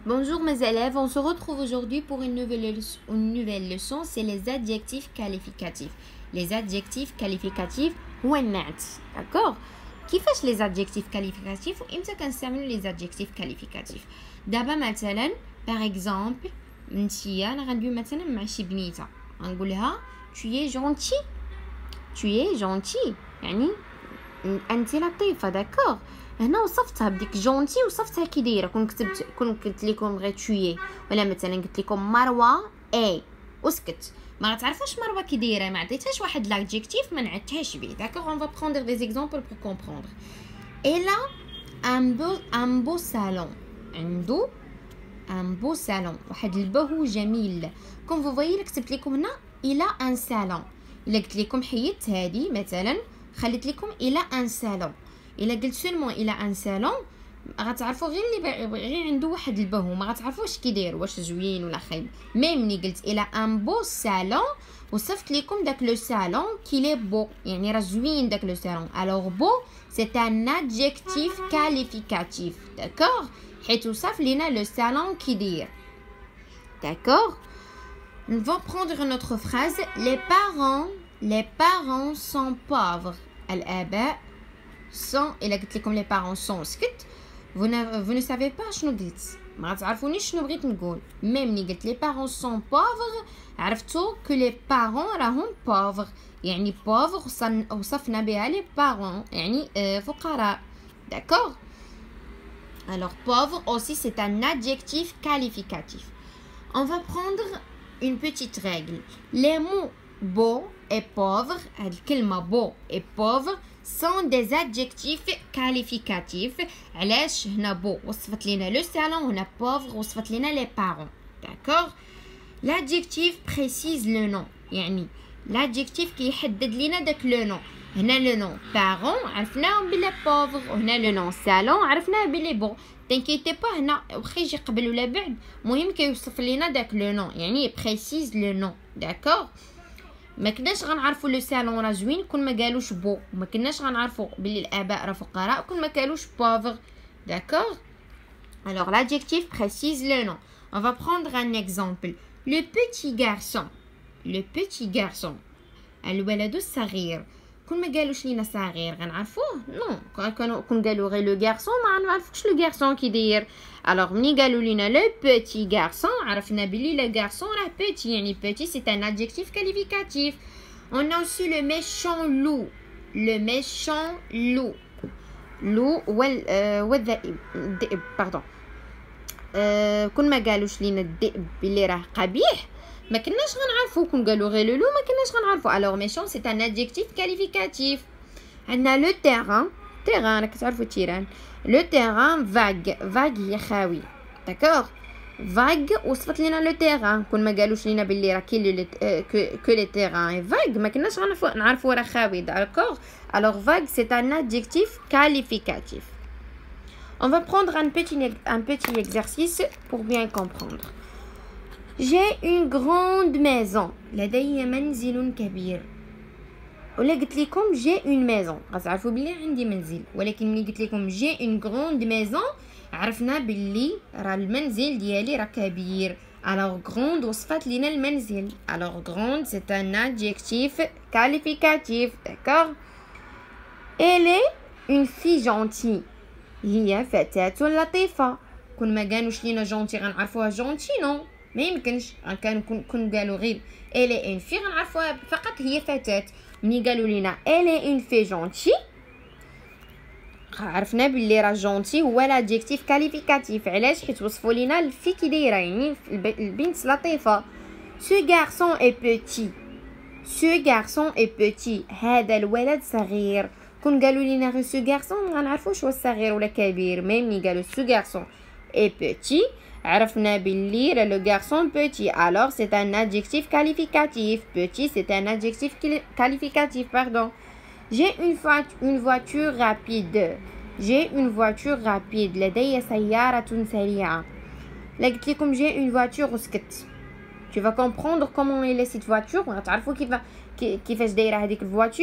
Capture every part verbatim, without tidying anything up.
Bonjour mes élèves, on se retrouve aujourd'hui pour une nouvelle, leçon, une nouvelle leçon, c'est les adjectifs qualificatifs. Les adjectifs qualificatifs ou d'accord? كيفاش les adjectifs qualificatifs وإمتى كنستعملوا les adjectifs qualificatifs؟ دابا مثلا par exemple نتيا انا غندوي مثلا مع شي بنيته غنقول لها tu es gentil tu es gentil يعني انت لطيفه داكوغ. هنا وصفتها بديك جونتي وصفتها كي دايره كون كتبت كون قلت لكم غير تويي ولا مثلا قلت لكم مروه اي وسكت ما غتعرفوش مروه كي دايره ما عطيتهاش واحد لادجيكتيف ما نعتهاش به داكوغ. اون فا بروندر دي زيكزامبل بور كومبروندر. الا ان بو ان بو سالون عنده ان بو سالون واحد البهو جميل كون فو فويي كتبت لكم هنا الى ان سالون. الا قلت لكم حيدت هذه مثلا خليت لكم الى ان سالون. الا قلت سولمون الى ان سالون غتعرفوا غير اللي غير عنده واحد البهو ما غتعرفوش كي داير واش زوين ولا خايب. ميم ملي قلت الى ان بو سالون وصفت لكم داك لو سالون كي لي بو يعني راه زوين داك لو سالون. الوغ بو سي ان ادجيكتيف كاليفيكاتيف داكوغ حيت وصف لينا لو سالون كي داير داكوغ. On va prendre une autre phrase. Les parents les parents sont pauvres. الآباء sont إلا قلت لكم les parents sont سكت vous ne, vous ne savez pas شنو قلت ما تعرفونيش شنو بغيت نقول. ميم ملي قلت les parents sont pauvres عرفتوا que les parents راهم pauvres يعني pauvre وصفنا بها les parents يعني فقراء d'accord. Alors pauvre aussi c'est un adjectif qualificatif. On va prendre une petite règle. Les mots beau et pauvre الكلمة beau et pauvre sont des adjectifs qualificatifs. علاش هنا beau وصفت لنا لو سالون وهنا pauvre وصفت لنا les parents d'accord. L'adjectif précise le nom يعني l'adjectif كيحدد لنا داك لو نون. هنا لو نون parents عرفناهم بلي pauvre وهنا لو نون سالون عرفناه بلي beau. تنكيتي با هنا واخا يجي قبل ولا بعد مهم كيوصف لينا داك لو نون يعني بريسيز لو نون داكوغ. ما كناش غنعرفوا لو سالون راه زوين كون ما قالوش بو وما كناش غنعرفوا بلي الاباء راه فقراء كون ما قالوش بوفر داكوغ. alors l'adjectif précise le nom. On va prendre un exemple. Le petit garçon le petit garçon الولد الصغير كون ما قالوش لينا صغير غنعرفوه نو كانوا كون قالوا غير لو غارسون ما نعرفوش لو غارسون كي داير. الوغ ملي قالوا لينا لو بوتي غارسون عرفنا بلي لو غارسون راه بوتي يعني بوتي سي ان ادجيكتيف كاليفيكاتيف. on a aussi le méchant loup le méchant loup loup وال والذئب الذئب باردون كون ما قالوش لينا الذئب بلي راه قبيح ما كناش غنعرفو كون قالوا غير لولو ما كناش غنعرفو. الوغ ميشون سي ان ادجيكتيف كاليفيكاتيف. عندنا لو تيران تيران راك تعرفوا التيران لو تيران فاغ فاغ هي خاوي داكوغ. فاغ وصفت لينا لو تيران كون ما قالوش لينا باللي راه كاين كو لي تيران فاغ ما كناش غنعرفو نعرفو راه خاوي داكوغ. الوغ فاغ سي ان ادجيكتيف كاليفيكاتيف. On va prendre un petit un petit exercice pour bien comprendre. J'ai une grande maison. لدي منزل كبير. ولا قلت لكم j'ai une maison غتعرفوا بلي عندي منزل ولكن ملي قلت لكم j'ai une grande maison عرفنا بلي راه المنزل ديالي راه كبير. alors grande وصفت لينا المنزل. alors grande c'est un adjectif qualificatif d'accord. elle est une fille gentille هي فتاة لطيفة. كون ما قالوش لينا جونتي غنعرفوها جونتي نو ما يمكنش كانوا كون قالوا غير الي ان في غنعرفوها فقط هي فتاه. ملي قالوا لينا الي ان في جونتي عرفنا باللي راه جونتي هو لادجيكتيف كاليفيكاتيف. علاش حيت وصفوا لينا الفي كي دايره يعني البنت لطيفه. سو غارسون اي بوتي سو غارسون اي بوتي هذا الولد صغير. كون قالوا لينا غير سو غارسون غنعرفوش واش صغير ولا كبير. ميم ملي قالوا سو غارسون اي بوتي عرفنا باللي راه لو غارسون بوتي. alors c'est un adjectif qualificatif. petit c'est un adjectif qualificatif pardon. j'ai une une voiture rapide j'ai une voiture rapide لدي سيارة سريعة. لا قلت لكم j'ai une voiture وسكت tu vas comprendre comment il est cette voiture غتعرفوا كيف كيفاش دايره هذيك الفواتور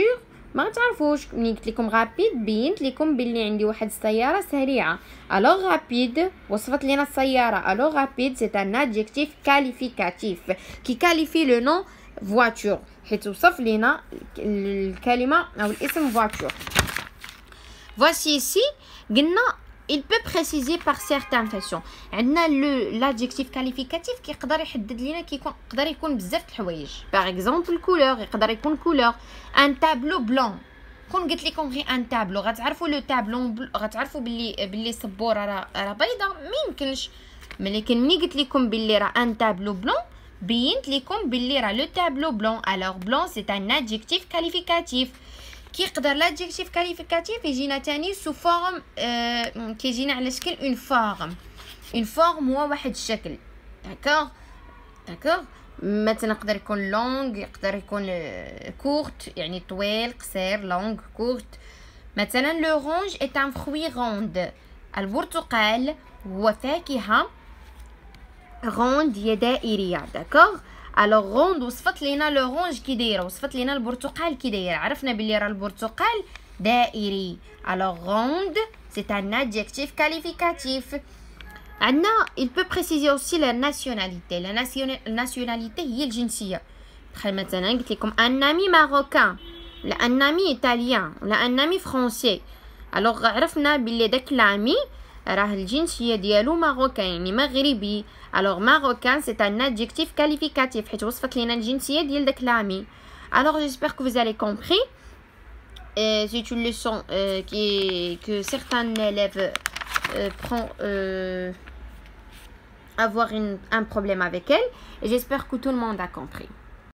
ما تعرفوش. ملي قلت لكم رابيد بينت لكم باللي عندي واحد السياره سريعه. الوغ رابيد وصفت لينا السياره. الوغ رابيد سي ان ادجيكتيف كاليفيكاتيف كي كاليفي لو نون فواتور حيت وصف لينا الكلمه او الاسم فواتور. Voici ici قلنا il peut préciser par certaines façons. عندنا l'adjectif qualificatif كيقدر يحدد لينا كيكون يقدر يكون بزاف د الحوايج. par exemple couleur يقدر يكون couleur. un tableau blanc كون قلت لكم غير ان تابلو غتعرفوا لو تابلو غتعرفوا باللي باللي السبوره راه راه بيضاء ما يمكنش. ملكن ملي قلت لكم باللي راه ان تابلو بلون بينت لكم باللي راه لو تابلو بلون. الوغ بلون سي ان ادجيكتيف كاليفيكاتيف. كيقدر لادجيكتيف كاليفيكاتيف يجينا تاني سو فورم آه كيجينا على شكل اون فورم. اون فورم هو واحد الشكل. داكوغ داكوغ مثلا يقدر يكون لونغ يقدر يكون كورت يعني طويل قصير لونغ كورت. مثلا لو رونج اي ان فروي روند. البرتقال هو فاكهه روند هي دائريه. داكوغ الوغ روند وصفت لينا لو رونج كي دايره وصفت لينا البرتقال كي داير. عرفنا بلي راه البرتقال دائري. الوغ روند سي ان ادجيكتيف كاليفيكاتيف. عندنا il peut préciser aussi la nationalité. la nationalité هي الجنسيه. بحال مثلا قلت لكم un ami marocain ولا un ami italien ولا un ami français. الوغ عرفنا بلي داك لامي راه الجنسيه ديالو ماروكان يعني مغربي. الوغ ماروكان سي ان ادجيكتيف كاليفيكاتيف حيت وصفت لينا الجنسيه ديال داك لامي. الوغ j'espère que vous avez compris. euh, c'est une leçon euh, qui que certains élèves euh, prend euh, avoir une, un problème avec elle et j'espère que tout le monde a compris.